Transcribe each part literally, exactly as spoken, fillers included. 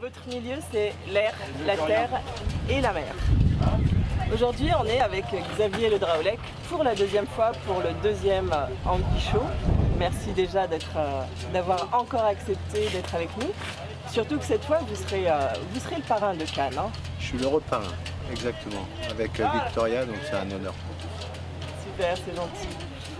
Votre milieu, c'est l'air, la terre et la mer. Aujourd'hui, on est avec Xavier Le Draoulec pour la deuxième fois, pour le deuxième Anguille Show. Merci déjà d'avoir encore accepté d'être avec nous. Surtout que cette fois, vous serez, euh, vous serez le parrain de Cannes. Hein. Je suis l'heureux parrain, exactement, avec Victoria, donc c'est un honneur. Super, c'est gentil.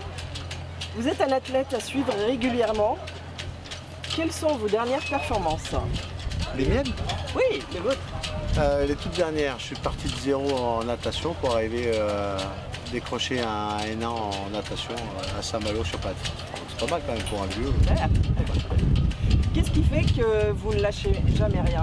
Vous êtes un athlète à suivre régulièrement. Quelles sont vos dernières performances? Les miennes? Oui, les vôtres. Euh, les toutes dernières, je suis parti de zéro en natation pour arriver euh, décrocher un N un en natation à Saint-Malo sur pattes. C'est pas mal quand même pour un vieux. Qu'est-ce qui fait que vous ne lâchez jamais rien?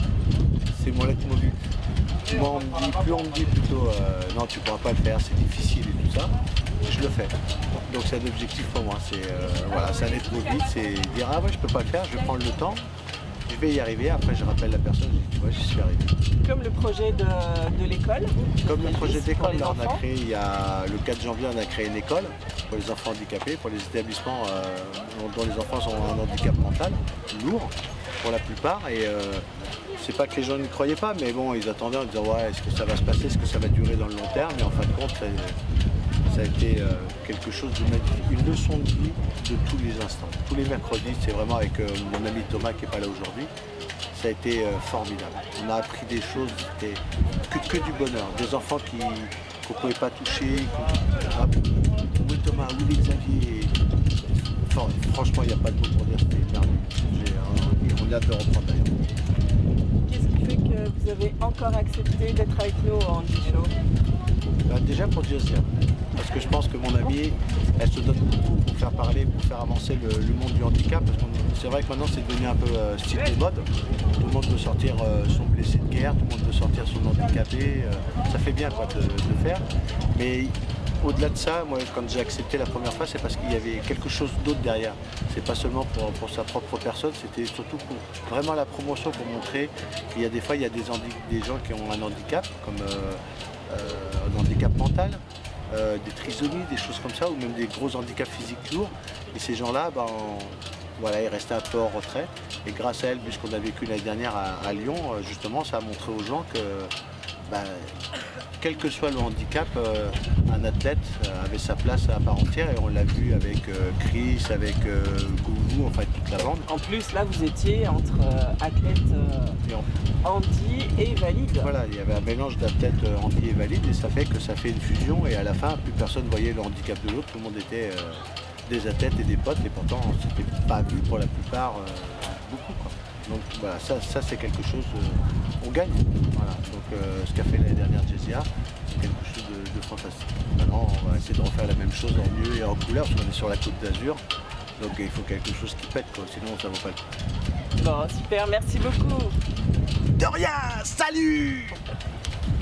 C'est mon leitmotiv. Moi, on me dit, plus on me dit plutôt euh, non, tu pourras pas le faire, c'est difficile et tout ça, je le fais. Donc c'est un objectif pour moi. C'est euh, voilà, c'est un leitmotiv, c'est dire ah ouais, je peux pas le faire, je vais prendre le temps. Je vais y arriver, après je rappelle la personne, je dis tu vois, j'y suis arrivé. Comme le projet de, de l'école. Comme le projet d'école, on a créé, il y a le quatre janvier, on a créé une école pour les enfants handicapés, pour les établissements euh, dont les enfants ont un handicap mental, lourd pour la plupart. Et euh, c'est pas que les gens ne croyaient pas, mais bon, ils attendaient en disant ouais, est-ce que ça va se passer, est-ce que ça va durer dans le long terme, mais en fin de compte, ça, ça a été euh, quelque chose de magnifique, une leçon de vie de tous les instants. Tous les mercredis, c'est vraiment avec euh, mon ami Thomas qui n'est pas là aujourd'hui, ça a été euh, formidable. On a appris des choses, c'était que, que du bonheur. Des enfants qui qu'on ne pouvait pas toucher, ah, où est Thomas, où est Xavier. Enfin, franchement, il n'y a pas de mots pour dire, c'était merveilleux. On a hâte de reprendre d'ailleurs. Qu'est-ce qui fait que vous avez encore accepté d'être avec nous en Anguille Show? Ben, déjà pour Josiane, parce que je pense que mon amie, elle se donne beaucoup pour faire parler, pour faire avancer le, le monde du handicap, parce que c'est vrai que maintenant c'est devenu un peu euh, style de mode. Tout le monde veut sortir euh, son blessé de guerre, tout le monde veut sortir son handicapé, euh, ça fait bien quoi, de, de faire. Mais au-delà de ça, moi quand j'ai accepté la première fois, c'est parce qu'il y avait quelque chose d'autre derrière. C'est pas seulement pour, pour sa propre personne, c'était surtout pour vraiment la promotion, pour montrer qu'il y a des fois il y a des, des gens qui ont un handicap, comme euh, euh, un handicap mental. Euh, des trisomies, des choses comme ça, ou même des gros handicaps physiques lourds. Et ces gens-là, ben, voilà, ils restaient un peu en retrait. Et grâce à elle, puisqu'on a vécu l'année dernière à, à Lyon, justement, ça a montré aux gens que, ben, quel que soit le handicap, euh, un athlète avait sa place à part entière. Et on l'a vu avec euh, Chris, avec euh, Gougou, enfin toute la bande. En plus, là, vous étiez entre euh, athlètes euh, handi et valides. Voilà, il y avait un mélange d'athlètes euh, handi et valides, et ça fait que ça fait une fusion. Et à la fin, plus personne voyait le handicap de l'autre. Tout le monde était euh, des athlètes et des potes. Et pourtant, c'était pas vu pour la plupart euh, beaucoup, quoi. Donc voilà, ça, ça c'est quelque chose, euh, on gagne. Voilà. Donc euh, ce qu'a fait l'année dernière Jessia, c'est quelque chose de, de fantastique. Maintenant, on va essayer de refaire la même chose en mieux et en couleur, parce qu'on est sur la Côte d'Azur. Donc il faut quelque chose qui pète, quoi, sinon ça vaut pas le coup. Bon, super, merci beaucoup. De rien, salut.